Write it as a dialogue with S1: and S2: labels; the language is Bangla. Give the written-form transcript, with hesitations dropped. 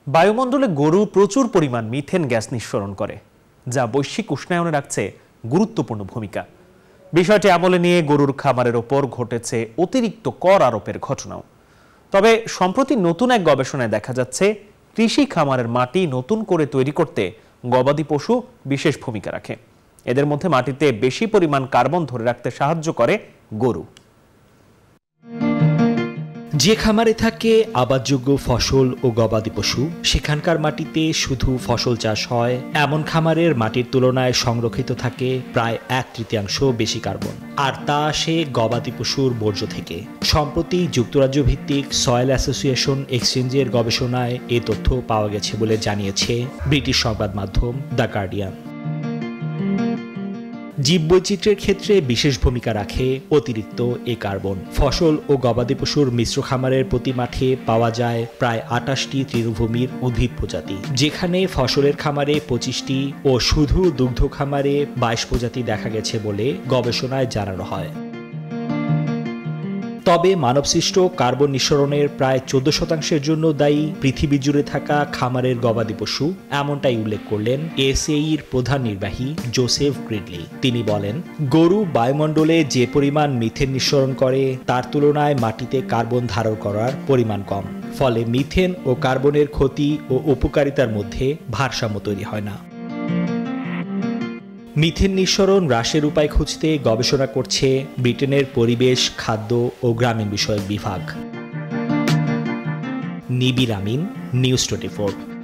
S1: বায়ুমণ্ডলে গরু প্রচুর পরিমাণ মিথেন গ্যাস নিঃসরণ করে, যা বৈশ্বিক উষ্ণায়নে রাখছে গুরুত্বপূর্ণ ভূমিকা। বিষয়টি আমলে নিয়ে গরুর খামারের ওপর ঘটেছে অতিরিক্ত কর আরোপের ঘটনাও। তবে সম্প্রতি নতুন এক গবেষণায় দেখা যাচ্ছে কৃষি খামারের মাটি নতুন করে তৈরি করতে গবাদি পশু বিশেষ ভূমিকা রাখে। এদের মধ্যে মাটিতে বেশি পরিমাণ কার্বন ধরে রাখতে সাহায্য করে গরু।
S2: যে খামারে থাকে আবাদযোগ্য ফসল ও গবাদি পশু, সেখানকার মাটিতে শুধু ফসল চাষ হয় এমন খামারের মাটির তুলনায় সংরক্ষিত থাকে প্রায় 1/3 বেশি কার্বন, আর তা আসে গবাদি পশুর বর্জ্য থেকে। সম্প্রতি যুক্তরাজ্য ভিত্তিক সয়েল অ্যাসোসিয়েশন এক্সচেঞ্জের গবেষণায় এ তথ্য পাওয়া গেছে বলে জানিয়েছে ব্রিটিশ সংবাদ মাধ্যম দ্য গার্ডিয়ান। জীববৈচিত্র্যের ক্ষেত্রে বিশেষ ভূমিকা রাখে অতিরিক্ত এ কার্বন। ফসল ও গবাদি পশুর মিশ্র খামারের প্রতি মাঠে পাওয়া যায় প্রায় 28টি তৃণভূমির উদ্ভিদ প্রজাতি, যেখানে ফসলের খামারে 25টি ও শুধু দুগ্ধ খামারে 22 প্রজাতি দেখা গেছে বলে গবেষণায় জানানো হয়। তবে মানবসৃষ্ট কার্বন নিঃসরণের প্রায় 14% জন্য দায়ী পৃথিবী জুড়ে থাকা খামারের গবাদি পশু, এমনটাই উল্লেখ করলেন এসএইর প্রধান নির্বাহী জোসেফ গ্রিডলি। তিনি বলেন, গরু বায়ুমণ্ডলে যে পরিমাণ মিথেন নিঃসরণ করে তার তুলনায় মাটিতে কার্বন ধারণ করার পরিমাণ কম, ফলে মিথেন ও কার্বনের ক্ষতি ও উপকারিতার মধ্যে ভারসাম্য তৈরি হয় না। মিথেন নিঃসরণ হ্রাসের উপায় খুঁজতে গবেষণা করছে ব্রিটেনের পরিবেশ, খাদ্য ও গ্রামীণ বিষয়ক বিভাগ। নিবির আমিন, নিউজ 24।